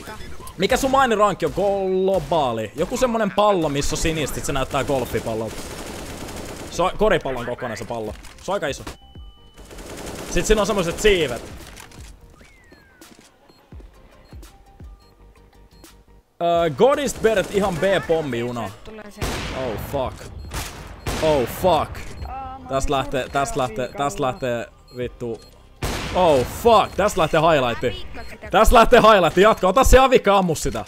Mikä sun mainirankki on? Globaali. Joku semmonen pallo, missä on sinistä, sit se näyttää golfipallolta. Se on koripallon kokoinen se pallo. Se on aika iso. Sit siinä on semmoiset siivet. Godist Bert ihan B-pommijuna. Oh fuck. Oh fuck. Tästä lähtee vittu. Oh fuck. Tästä lähtee highlighti. Tästä lähtee highlighti. Jatka. Ota se avikka, ammu sitä.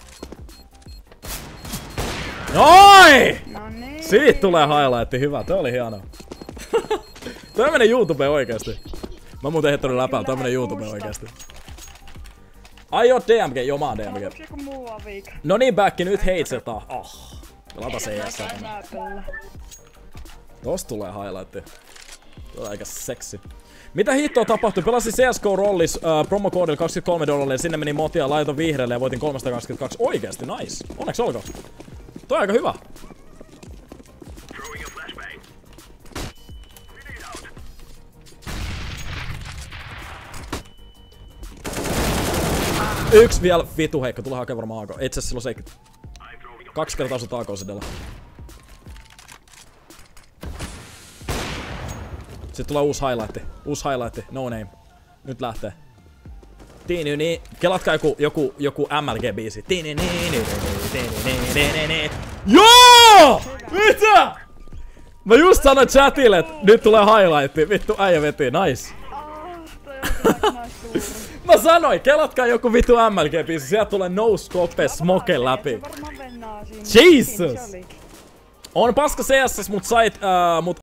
Oi! Siitä tulee highlighti. Hyvä. Toi oli hieno. Toi menee YouTubeen oikeesti. Mä muuten heittelin läpää. Toi menee YouTubeen oikeesti. Ai joo, DMG. Joo, mä oon DMG. No niin, back. Nyt heitsetaan. Oh. Pelata CS. Tosta tulee highlighti. Toi on aika seksi. Mitä hittoa tapahtui? Pelasin CSGO rollis promokoodilla $23 ja sinne meni motia, laitoin vihreälle ja voitin 322. Oikeesti, nice. Onneksi olkoon. Toi on aika hyvä. Yksi vielä vitu heikko, tulee hakea varmaan AK. Itse asiassa silloin se 2 kertaa osut AK sidellä. Sitten tulee uusi highlighti, no name. Nyt lähtee. Tiini, kelatkaa joku MLG-biisi. Joo! Mitä? Mä just sanoin chatille, että nyt tulee highlighti. Vittu äijä veti, nice. Mä sanoin, kelatkaa joku vittu MLG-biisi. Sieltä tulee no scope smoke läpi. Jesus! On paska CS, mut